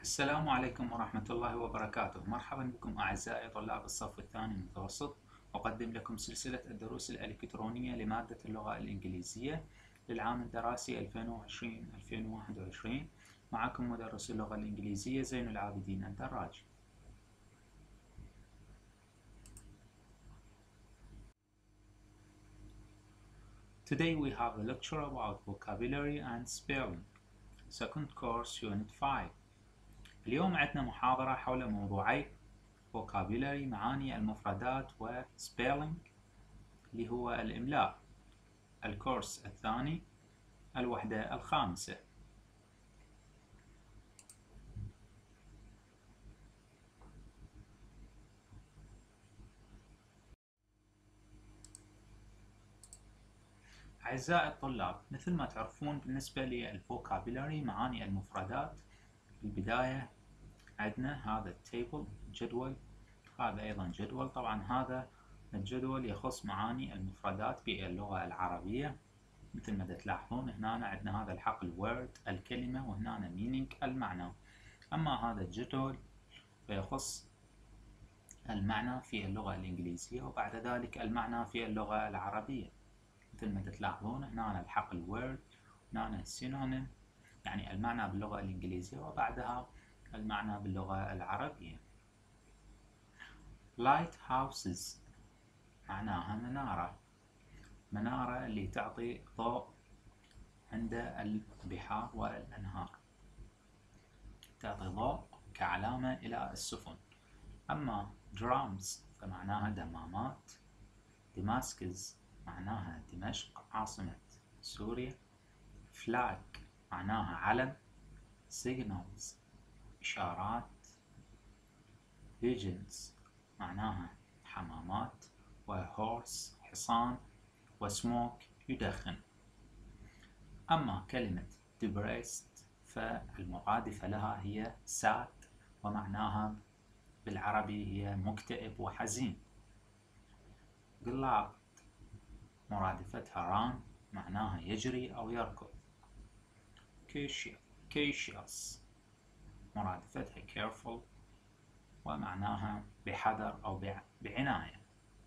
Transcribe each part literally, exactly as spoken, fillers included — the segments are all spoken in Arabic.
السلام عليكم ورحمة الله وبركاته. مرحبا بكم أعزائي طلاب الصف الثاني المتوسط. أقدم لكم سلسلة الدروس الإلكترونية لمادة اللغة الإنجليزية للعام الدراسي ألفين وعشرين ألفين وواحد وعشرين. معكم مدرس اللغة الإنجليزية زين العابدين الدراجي. Today we have a lecture about vocabulary and spelling. Second course unit five. اليوم عندنا محاضرة حول موضوعي vocabulary معاني المفردات و spelling اللي هو الإملاء. الكورس الثاني الوحدة الخامسة. أعزائي الطلاب، مثل ما تعرفون بالنسبة للفوكابيلاري معاني المفردات، في البداية عندنا هذا التيبل جدول، هذا أيضا جدول. طبعا هذا الجدول يخص معاني المفردات باللغة العربية. مثل ما تلاحظون هنا عندنا هذا الحقل word الكلمة، وهنا meaning المعنى. أما هذا الجدول فيخص المعنى في اللغة الإنجليزية، وبعد ذلك المعنى في اللغة العربية. مثل ما تلاحظون هنا الحقل word، هنا synonym يعني المعنى باللغة الإنجليزية، وبعدها المعنى باللغة العربية. lighthouses معناها منارة، منارة اللي تعطي ضوء عند البحار والأنهار، تعطي ضوء كعلامة إلى السفن. أما drums فمعناها دمامات. Damascus معناها دمشق عاصمة سوريا. flag معناها علم. signals إشارات. pigeons معناها حمامات. و horse حصان. و smoke يدخن. أما كلمة depressed فالمرادفة لها هي sad، ومعناها بالعربي هي مكتئب وحزين. glad مرادفتها run معناها يجري أو يركض. cautious مرادفتها careful ومعناها بحذر أو بعناية.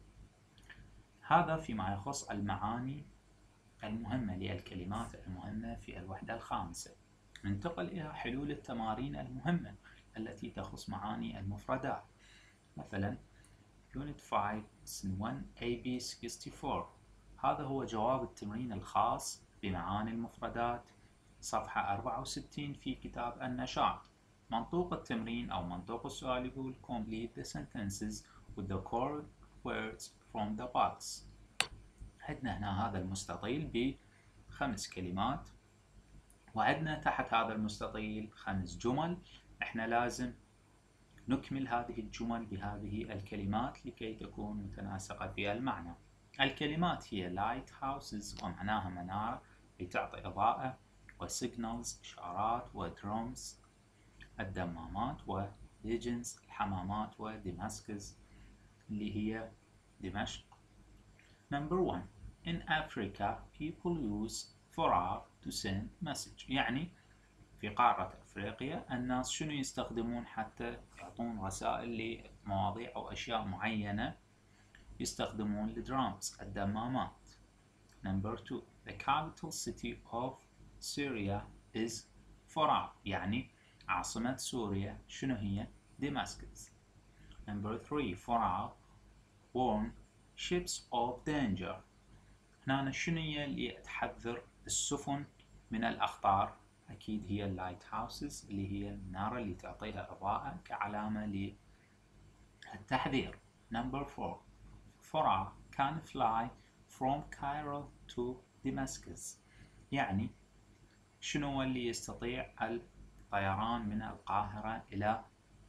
هذا فيما يخص المعاني المهمة للكلمات المهمة في الوحدة الخامسة. ننتقل إلى حلول التمارين المهمة التي تخص معاني المفردات. مثلا Unit five Lesson one A B sixty-four، هذا هو جواب التمرين الخاص بمعاني المفردات، صفحة أربعة وستين في كتاب النشاط. منطوق التمرين أو منطوق السؤال يقول Complete the sentences with the correct words from the box. عندنا هنا هذا المستطيل بخمس كلمات، وعندنا تحت هذا المستطيل خمس جمل. احنا لازم نكمل هذه الجمل بهذه الكلمات لكي تكون متناسقة في المعنى. الكلمات هي lighthouses ومعناها منارة لتعطي إضاءة، وsignals إشارات، ودrums الدمامات، وpigeons الحمامات، ودماسكس اللي هي دمشق. Number one In Africa people use فراغ to send message، يعني في قارة أفريقيا الناس شنو يستخدمون حتى يعطون رسائل لمواضيع أو أشياء معينة؟ يستخدمون الدرامز الدمامات. Number two The capital city of Syria is فراغ، يعني عاصمة سوريا شنو هي؟ Damascus. Number three فراغ warn ships of danger، هنا شنو هي اللي تحذر السفن من الأخطار؟ أكيد هي اللايت هاوسز اللي هي المنارة اللي تعطيها إضاءة كعلامة للتحذير. Number four فراغ can fly from Cairo to Damascus، يعني شنو اللي يستطيع الطيران من القاهرة إلى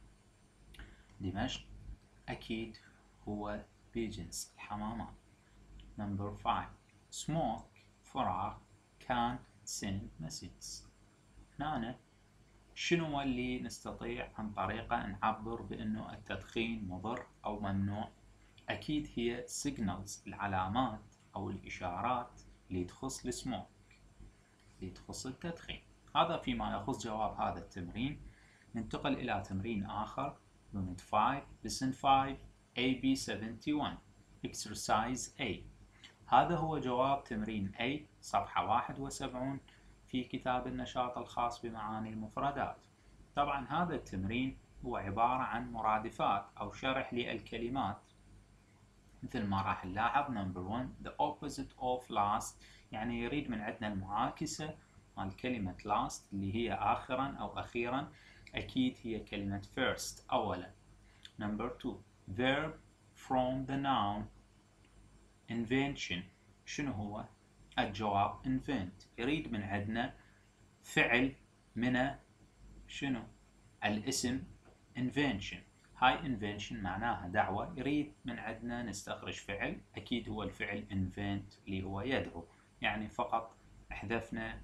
دمشق؟ أكيد هو pigeons الحمامات. Number five smoke فراغ can send messages، هنا شنو اللي نستطيع عن طريقه نعبر بأنه التدخين مضر أو ممنوع؟ أكيد هي signals العلامات أو الإشارات اللي تخص السموك، اللي تخص التدخين. هذا فيما يخص جواب هذا التمرين. ننتقل إلى تمرين آخر Unit five Lesson five A B seventy-one Exercise A. هذا هو جواب تمرين A صفحة واحد وسبعين في كتاب النشاط الخاص بمعاني المفردات. طبعا هذا التمرين هو عبارة عن مرادفات أو شرح للكلمات مثل ما راح نلاحظ. Number one The opposite of last، يعني يريد من عندنا المعاكسة مال كلمة last اللي هي آخرا أو أخيرا، أكيد هي كلمة first أولا. Number two Verb from the noun invention، شنو هو؟ الجواب invent، يريد من عندنا فعل من شنو؟ الاسم invention. هاي invention معناها دعوة، يريد من عندنا نستخرج فعل، أكيد هو الفعل invent اللي هو يدعو، يعني فقط حذفنا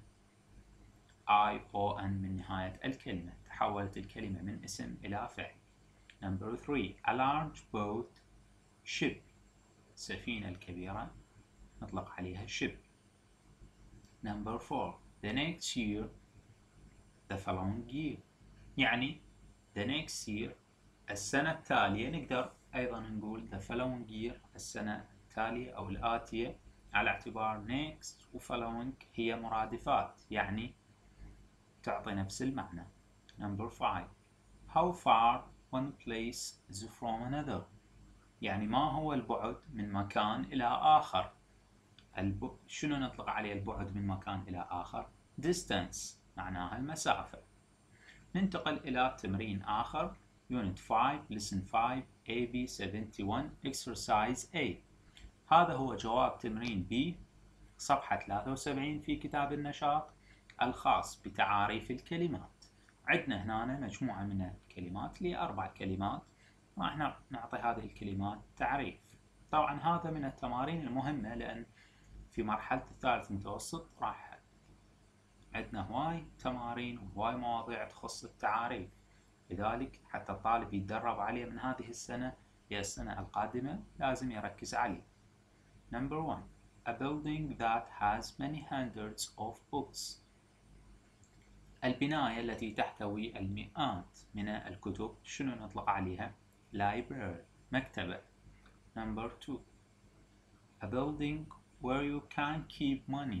I O N من نهاية الكلمة، تحولت الكلمة من اسم إلى فعل. Number three A large boat ship، السفينة الكبيرة نطلق عليها ship. Number four The next year the following year، يعني the next year السنة التالية، نقدر أيضا نقول the following year السنة التالية أو الآتية، على اعتبار next و following هي مرادفات يعني تعطي نفس المعنى. Number five How far one place is from another، يعني ما هو البعد من مكان إلى آخر. الب... شنو نطلق عليه البعد من مكان إلى آخر؟ distance، معناها المسافة. ننتقل إلى تمرين آخر Unit five Lesson five A B seventy-one Exercise A. هذا هو جواب تمرين B صفحة ثلاثة وسبعين في كتاب النشاط الخاص بتعاريف الكلمات. عندنا هنا مجموعة من الكلمات لأربع كلمات، راح نعطي هذه الكلمات تعريف. طبعا هذا من التمارين المهمة، لأن في مرحلة الثالث متوسط راح عندنا هواي تمارين وهواي مواضيع تخص التعاريف، لذلك حتى الطالب يتدرب عليه من هذه السنة للسنة القادمة لازم يركز عليه. Number one A building that has many hundreds of books، البناية التي تحتوي المئات من الكتب، شنو نطلق عليها؟ library، مكتبة. Number two A building where you can keep money،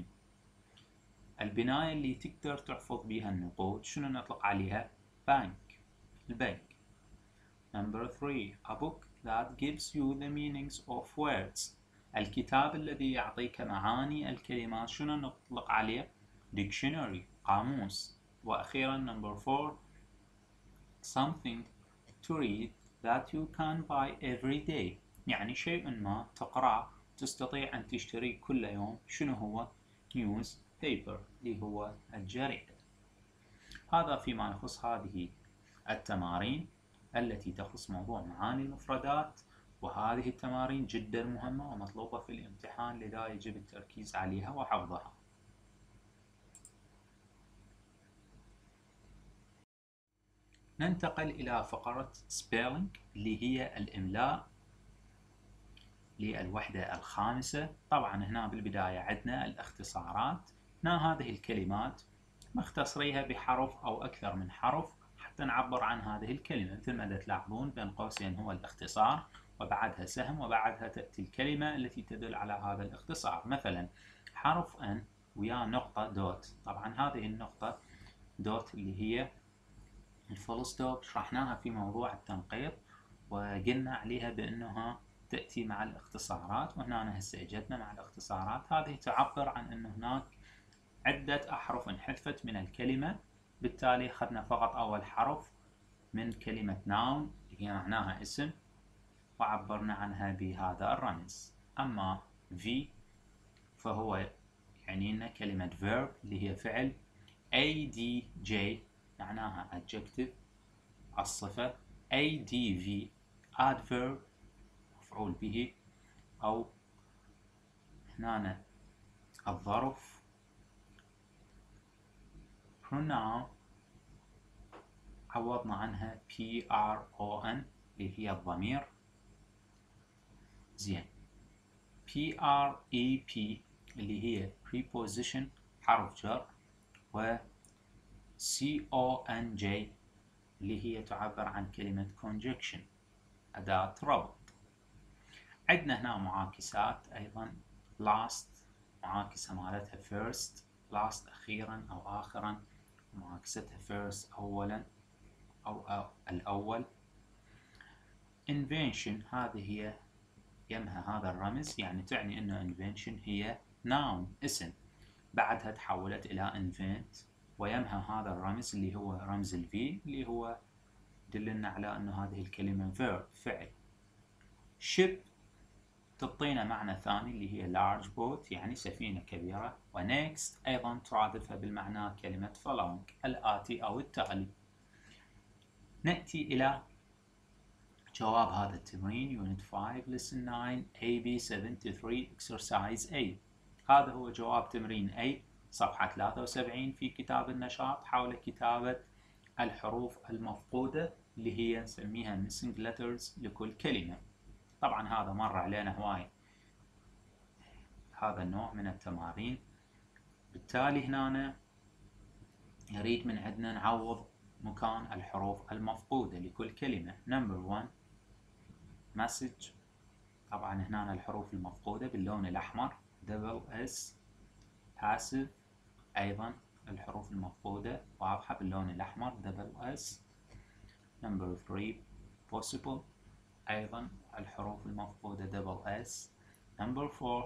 البناية اللي تقدر تحفظ بها النقود، شنو نطلق عليها؟ bank، البنك. Number three A book that gives you the meanings of words، الكتاب الذي يعطيك معاني الكلمات، شنو نطلق عليه؟ dictionary، قاموس. وأخيرا number four Something to read that you can buy every day، يعني شيء ما تقرأ تستطيع أن تشتريه كل يوم، شنو هو؟ newspaper اللي هو الجريدة. هذا فيما يخص هذه التمارين التي تخص موضوع معاني المفردات، وهذه التمارين جدا مهمة ومطلوبة في الامتحان، لذا يجب التركيز عليها وحفظها. ننتقل إلى فقرة spelling اللي هي الإملاء للوحدة الخامسة. طبعا هنا بالبداية عندنا الاختصارات، هنا هذه الكلمات مختصريها بحرف أو أكثر من حرف حتى نعبر عن هذه الكلمة، مثل ما تلاحظون بين قوسين هو الاختصار وبعدها سهم وبعدها تأتي الكلمة التي تدل على هذا الاختصار. مثلا حرف N ويا نقطة دوت، طبعا هذه النقطة دوت اللي هي الفول ستوب شرحناها في موضوع التنقيط وقلنا عليها بأنها تأتي مع الاختصارات، وهنا هسه اجتنا مع الاختصارات. هذه تعبر عن أن هناك عدة أحرف انحذفت من الكلمة، بالتالي أخذنا فقط أول حرف من كلمة noun اللي هي معناها اسم وعبرنا عنها بهذا الرمز. أما V فهو يعني لنا كلمة verb اللي هي فعل. A D J معناها adjective الصفة. A D V adverb مفعول به، أو هنا الظرف. pronoun عوضنا عنها P R O N اللي هي الضمير. زين P R E P اللي هي preposition حرف جر، و C O N J اللي هي تعبر عن كلمة conjunction، أداة ربط. عندنا هنا معاكسات أيضا، last معاكسة مالتها first، last أخيرا أو آخرا، معاكستها first أولا أو, أو الأول. invention هذه هي يمها هذا الرمز، يعني تعني أنه invention هي noun اسم، بعدها تحولت إلى invent، ويمها هذا الرمز اللي هو رمز ال V اللي هو يدلنا على أنه هذه الكلمة verb فعل. ship تعطينا معنى ثاني اللي هي large boat يعني سفينة كبيرة، و next أيضا ترادفها بالمعنى كلمة following الآتي أو التالي. نأتي إلى جواب هذا التمرين Unit five Lesson nine A B seventy-three Exercise A. هذا هو جواب تمرين A صفحة ثلاثة وسبعين في كتاب النشاط حول كتابة الحروف المفقودة اللي هي نسميها missing letters لكل كلمة. طبعا هذا مر علينا هواي هذا النوع من التمارين، بالتالي هنا يريد من عندنا نعوض مكان الحروف المفقودة لكل كلمة. Number one message، طبعا هنا الحروف المفقودة باللون الأحمر double S. passive أيضا الحروف المفقودة واضحة باللون الأحمر double S. Number three possible أيضا الحروف المفقودة double S. Number four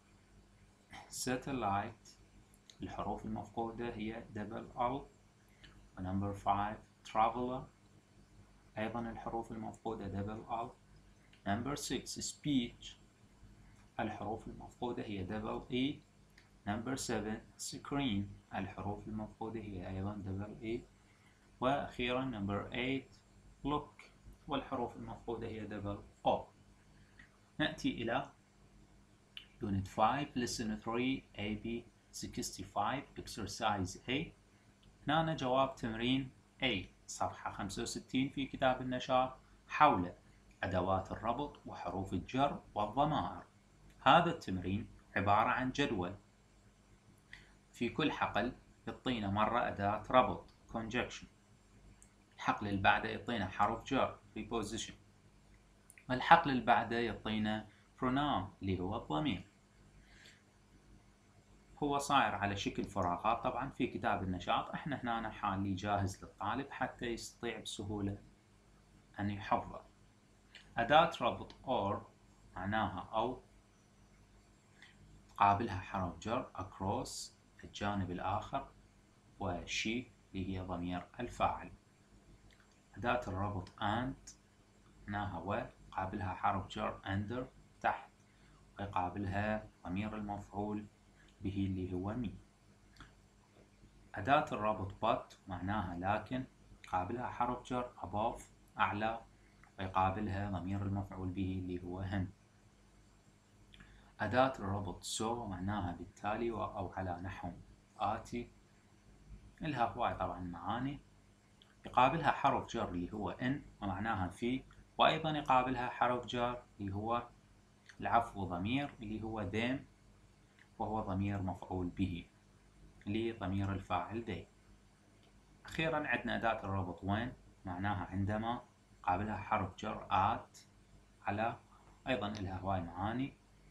satellite الحروف المفقودة هي double L. ونمبر five traveler أيضا الحروف المفقودة double L. Number six speech الحروف المفقودة هي double E. Number seven screen الحروف المفقودة هي أيضا double E. وأخيرا number eight look والحروف المفقودة هي double O. نأتي إلى Unit five Lesson three A B sixty-five Exercise A. هنا جواب تمرين A صفحة خمسة وستين في كتاب النشاط حول أدوات الربط وحروف الجر والضمائر. هذا التمرين عبارة عن جدول، في كل حقل يعطينا مرة أداة ربط conjunction، الحقل اللي بعده يعطينا حرف جر preposition، والحقل اللي بعده يعطينا pronoun اللي هو الضمير. هو صاير على شكل فراغات طبعا في كتاب النشاط، احنا هنا حالي جاهز للطالب حتى يستطيع بسهولة أن يحفظه. أداة ربط or معناها أو، قابلها حرف جر across الجانب الآخر، وشي اللي هي ضمير الفاعل. أداة الربط and معناها و، قابلها حرف جر under تحت، ويقابلها ضمير المفعول به اللي هو مي. أداة الربط but معناها لكن، قابلها حرف جر above أعلى، ويقابلها ضمير المفعول به اللي هو هم. أداة الربط so معناها بالتالي أو على نحو آتي، إلها هواي طبعا معاني. يقابلها حرف جر اللي هو إن ومعناها في، وأيضا يقابلها حرف جر اللي هو العفو ضمير اللي هو them، وهو ضمير مفعول به لضمير الفاعل they. أخيرا عندنا أداة الربط when معناها عندما، قابلها حرف جر at على، أيضا إلها هواي معاني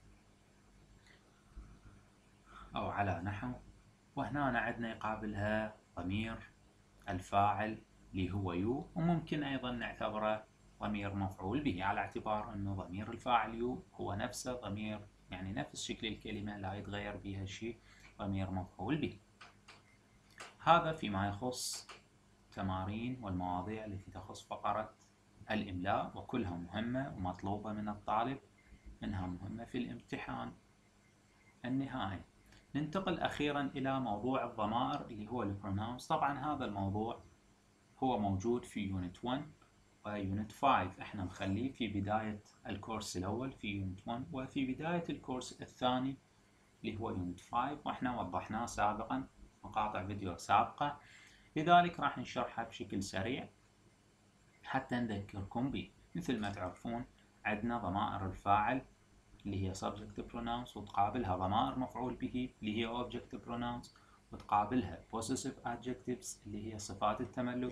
أو على نحو. وهنا عندنا يقابلها ضمير الفاعل اللي هو يو، وممكن أيضا نعتبره ضمير مفعول به على اعتبار أنه ضمير الفاعل يو هو نفسه ضمير، يعني نفس شكل الكلمة لا يتغير بها شيء، ضمير مفعول به. هذا فيما يخص التمارين والمواضيع التي تخص فقرة الإملاء، وكلها مهمة ومطلوبة من الطالب، إنها مهمة في الامتحان النهائي. ننتقل أخيرا إلى موضوع الضمائر اللي هو البروناونز. طبعا هذا الموضوع هو موجود في Unit one و Unit five، احنا نخليه في بداية الكورس الأول في Unit one، وفي بداية الكورس الثاني اللي هو Unit five، واحنا وضحناه سابقا مقاطع فيديو سابقة، لذلك راح نشرحها بشكل سريع حتى نذكركم به. مثل ما تعرفون عندنا ضمائر الفاعل اللي هي subject pronouns، وتقابلها ضمائر مفعول به اللي هي object pronouns، وتقابلها possessive adjectives اللي هي صفات التملك،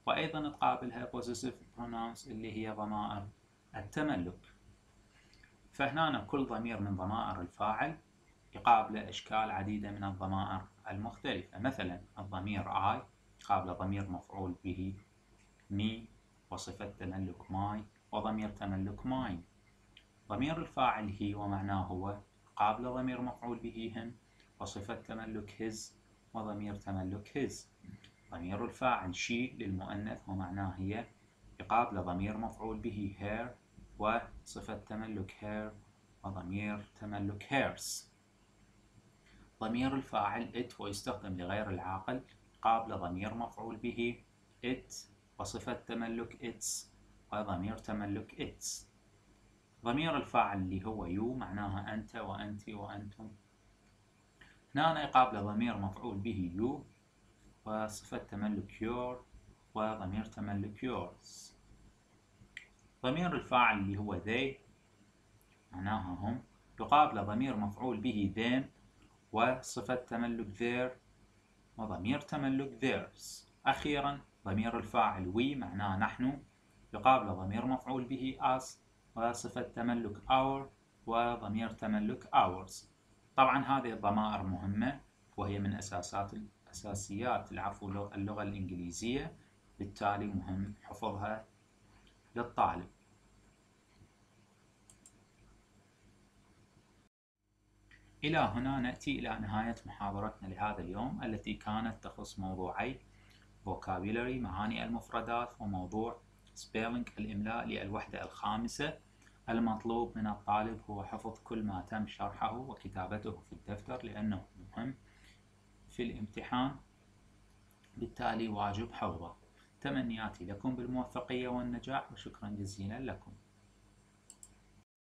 وأيضا تقابلها possessive pronouns اللي هي ضمائر التملك. فهنا كل ضمير من ضمائر الفاعل يقابله أشكال عديدة من الضمائر المختلفة. مثلا الضمير I قابل ضمير مفعول به me وصفة تملك my وضمير تملك mine. ضمير الفاعل he ومعناه هو قابل ضمير مفعول به him وصفة تملك his وضمير تملك his. ضمير الفاعل she للمؤنث ومعناه هي يقابل ضمير مفعول به her وصفة تملك her وضمير تملك hers. ضمير الفاعل it ويستخدم لغير العاقل قابل ضمير مفعول به it وصفة تملك its وضمير تملك its. ضمير الفاعل اللي هو you معناها أنت وأنت وأنتم. هنا يقابل ضمير مفعول به you وصفة تملك your وضمير تملك yours. ضمير الفاعل اللي هو they معناها هم يقابل ضمير مفعول به them وصفة تملك their وضمير تملك theirs. أخيرا ضمير الفاعل we معناه نحن يقابل ضمير مفعول به us وصفة تملك our وضمير تملك ours. طبعا هذه الضمائر مهمة وهي من أساسات أساسيات العفو اللغة الإنجليزية، بالتالي مهم حفظها للطالب. إلى هنا نأتي إلى نهاية محاضرتنا لهذا اليوم التي كانت تخص موضوعي vocabulary معاني المفردات وموضوع spelling الإملاء للوحدة الخامسة. المطلوب من الطالب هو حفظ كل ما تم شرحه وكتابته في الدفتر لأنه مهم في الامتحان، بالتالي واجب حفظه. تمنياتي لكم بالموفقية والنجاح وشكرا جزيلا لكم.